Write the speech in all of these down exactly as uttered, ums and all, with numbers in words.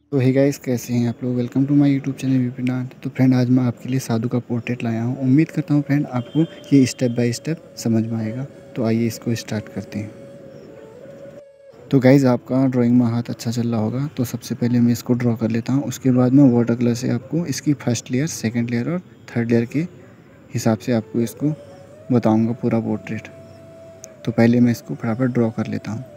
तो hey guys, कैसे हैं आप लोग। Welcome to my YouTube channel Vipinath. तो फ्रेंड, आज मैं आपके लिए साधु का पोर्ट्रेट लाया हूं। उम्मीद करता हूं फ्रेंड आपको ये स्टेप बाय स्टेप समझ में आएगा। तो आइए इसको स्टार्ट करते हैं। तो गाइस, आपका ड्राइंग में हाथ अच्छा चल रहा होगा। तो सबसे पहले मैं इसको ड्रॉ कर लेता हूँ। उसके बाद मैं वाटर कलर से आपको इसकी फर्स्ट लेयर, सेकेंड लेयर और थर्ड लेयर के हिसाब से आपको इसको बताऊँगा पूरा पोर्ट्रेट। तो पहले मैं इसको फटाफट ड्रॉ कर लेता हूँ।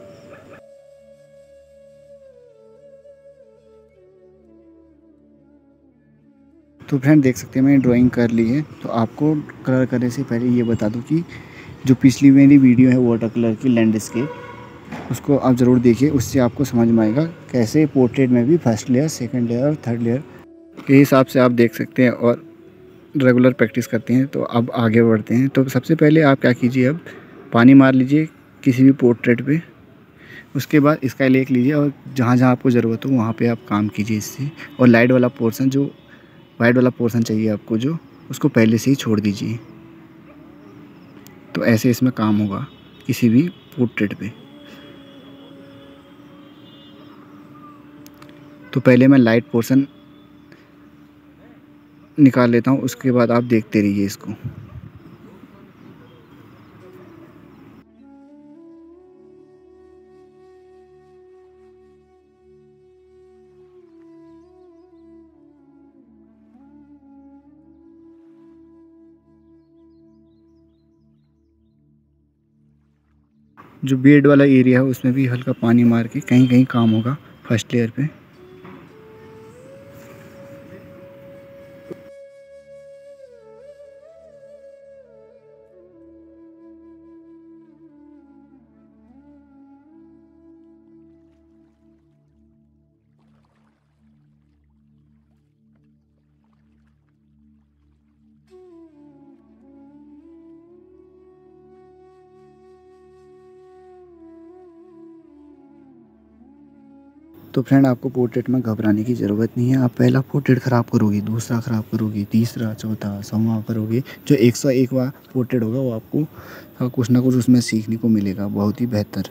तो फ्रेंड, देख सकते हैं मैंने ड्राइंग कर ली है। तो आपको कलर करने से पहले ये बता दूं कि जो पिछली मेरी वीडियो है वाटर कलर की लैंडस्केप, उसको आप ज़रूर देखिए। उससे आपको समझ में आएगा कैसे पोर्ट्रेट में भी फर्स्ट लेयर, सेकंड लेयर और थर्ड लेयर के हिसाब से आप देख सकते हैं और रेगुलर प्रैक्टिस करते हैं। तो अब आगे बढ़ते हैं। तो सबसे पहले आप क्या कीजिए, अब पानी मार लीजिए किसी भी पोर्ट्रेट पे। उसके बाद स्काई लेक लीजिए और जहाँ जहाँ आपको ज़रूरत हो वहाँ पे आप काम कीजिए इससे। और लाइट वाला पोर्शन, जो वाइट वाला पोर्शन चाहिए आपको, जो उसको पहले से ही छोड़ दीजिए। तो ऐसे इसमें काम होगा किसी भी पोर्ट्रेट पे। तो पहले मैं लाइट पोर्शन निकाल लेता हूँ, उसके बाद आप देखते रहिए इसको। जो बेड वाला एरिया है उसमें भी हल्का पानी मार के कहीं कहीं काम होगा फर्स्ट लेयर पे। तो फ्रेंड, आपको पोर्ट्रेट में घबराने की ज़रूरत नहीं है। आप पहला पोर्ट्रेट ख़राब करोगे, दूसरा ख़राब करोगे, तीसरा, चौथा, सौवां करोगे, जो एक सौ एकवां पोर्ट्रेट होगा वो आपको हाँ, कुछ ना कुछ उसमें सीखने को मिलेगा, बहुत ही बेहतर।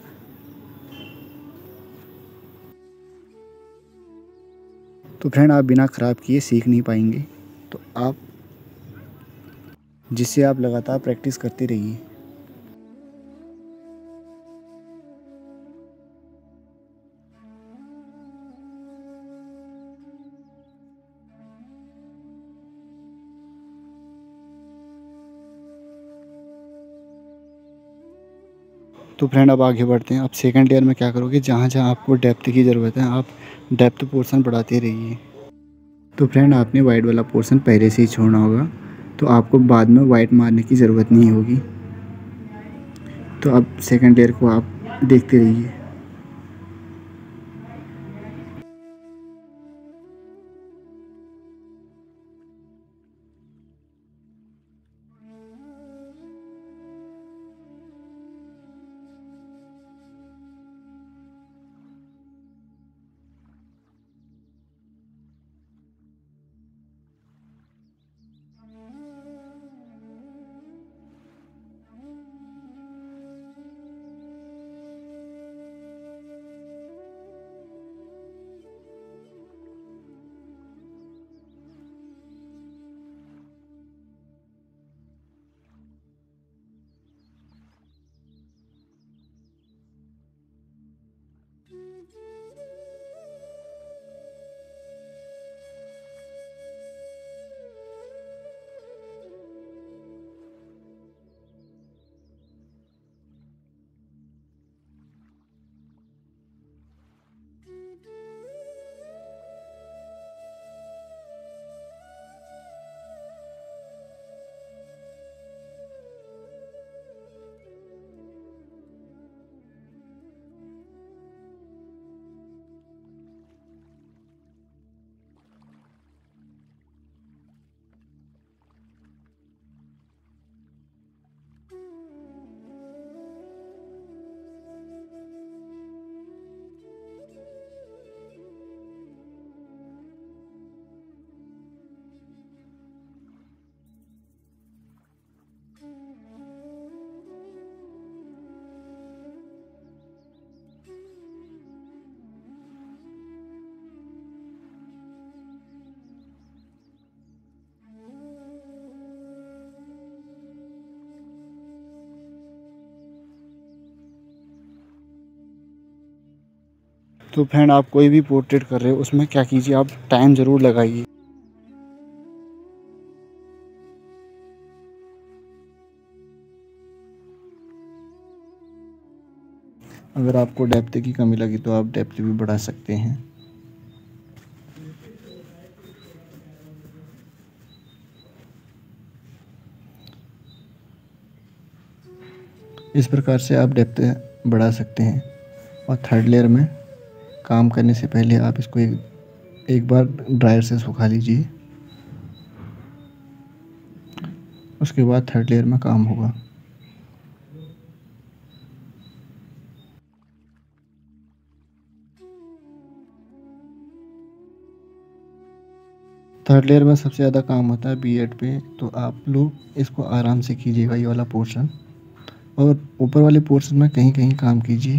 तो फ्रेंड, आप बिना ख़राब किए सीख नहीं पाएंगे। तो आप जिससे आप लगातार प्रैक्टिस करते रहिए। तो फ्रेंड, अब आगे बढ़ते हैं। अब सेकंड लेयर में क्या करोगे, जहाँ जहाँ आपको डेप्थ की ज़रूरत है आप डेप्थ पोर्शन बढ़ाते रहिए। तो फ्रेंड, आपने वाइट वाला पोर्शन पहले से ही छोड़ना होगा। तो आपको बाद में वाइट मारने की ज़रूरत नहीं होगी। तो अब सेकंड लेयर को आप देखते रहिए। तो फ्रेंड आप कोई भी पोर्ट्रेट कर रहे हो उसमें क्या कीजिए, आप टाइम ज़रूर लगाइए। अगर आपको डेप्थ की कमी लगी तो आप डेप्थ भी बढ़ा सकते हैं। इस प्रकार से आप डेप्थ बढ़ा सकते हैं। और थर्ड लेयर में काम करने से पहले आप इसको एक एक बार ड्रायर से सुखा लीजिए, उसके बाद थर्ड लेयर में काम होगा। थर्ड लेयर में सबसे ज़्यादा काम होता है बियर्ड पे, तो आप लोग इसको आराम से कीजिएगा ये वाला पोर्शन, और ऊपर वाले पोर्शन में कहीं कहीं काम कीजिए।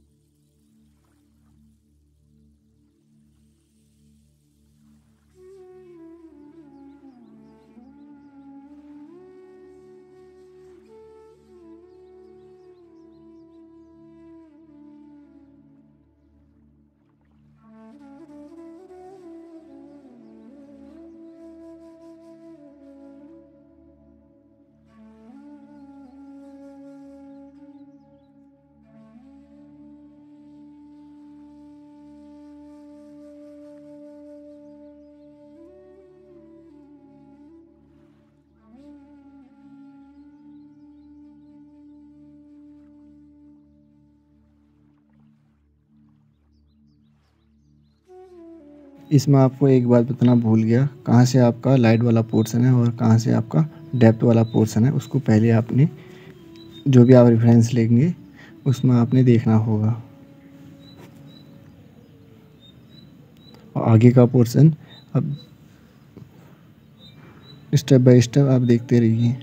इसमें आपको एक बात बताना भूल गया, कहाँ से आपका लाइट वाला पोर्शन है और कहाँ से आपका डेप्थ वाला पोर्शन है, उसको पहले आपने जो भी आप रेफरेंस लेंगे उसमें आपने देखना होगा। और आगे का पोर्शन अब स्टेप बाय स्टेप आप देखते रहिए।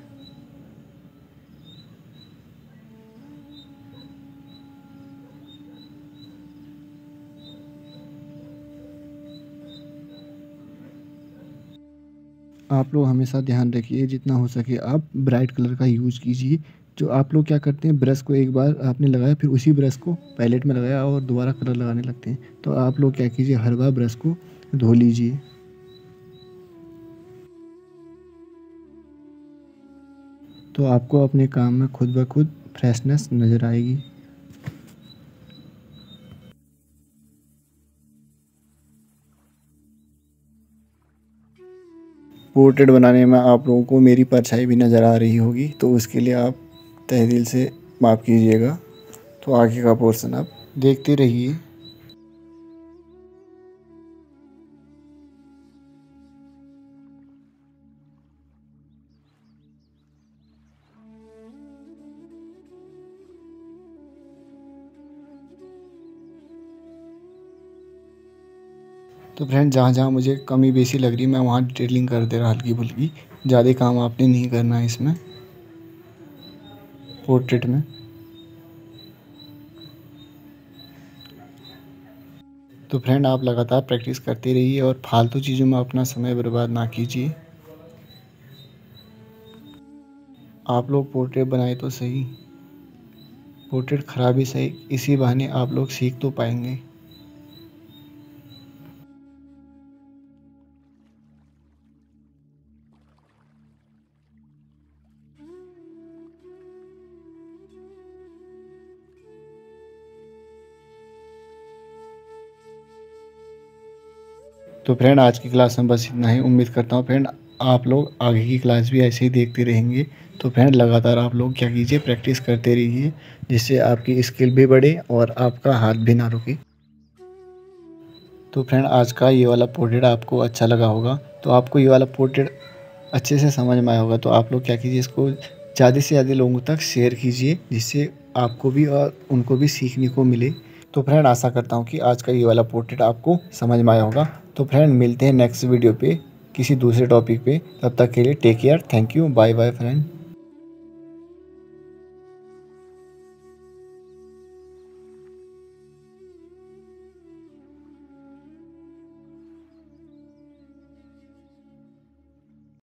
आप लोग हमेशा ध्यान रखिए, जितना हो सके आप ब्राइट कलर का यूज़ कीजिए। जो आप लोग क्या करते हैं, ब्रश को एक बार आपने लगाया फिर उसी ब्रश को पैलेट में लगाया और दोबारा कलर लगाने लगते हैं, तो आप लोग क्या कीजिए, हर बार ब्रश को धो लीजिए। तो आपको अपने काम में खुद ब खुद फ्रेशनेस नज़र आएगी। पोर्ट्रेट बनाने में आप लोगों को मेरी परछाई भी नज़र आ रही होगी, तो उसके लिए आप तहे दिल से माफ़ कीजिएगा। तो आगे का पोर्शन आप देखते रहिए। तो फ्रेंड जहाँ जहाँ मुझे कमी बेसी लग रही मैं वहाँ डिटेलिंग कर दे रहा हल्की फुल्की, ज़्यादा काम आपने नहीं करना है इसमें पोर्ट्रेट में। तो फ्रेंड आप लगातार प्रैक्टिस करते रहिए और फालतू चीज़ों में अपना समय बर्बाद ना कीजिए। आप लोग पोर्ट्रेट बनाए तो सही, पोर्ट्रेट ख़राब ही सही, इसी बहाने आप लोग सीख तो पाएंगे। तो फ्रेंड आज की क्लास में बस इतना ही। उम्मीद करता हूँ फ्रेंड आप लोग आगे की क्लास भी ऐसे ही देखते रहेंगे। तो फ्रेंड लगातार आप लोग क्या कीजिए, प्रैक्टिस करते रहिए, जिससे आपकी स्किल भी बढ़े और आपका हाथ भी ना रुके। तो फ्रेंड आज का ये वाला पोर्ट्रेट आपको अच्छा लगा होगा, तो आपको ये वाला पोर्ट्रेट अच्छे से समझ में आया होगा, तो आप लोग क्या कीजिए, इसको ज़्यादा से ज़्यादा लोगों तक शेयर कीजिए, जिससे आपको भी और उनको भी सीखने को मिले। तो फ्रेंड आशा करता हूँ कि आज का ये वाला पोर्ट्रेट आपको समझ में आया होगा। तो फ्रेंड मिलते हैं नेक्स्ट वीडियो पे किसी दूसरे टॉपिक पे, तब तक के लिए take care, thank you, bye bye friend.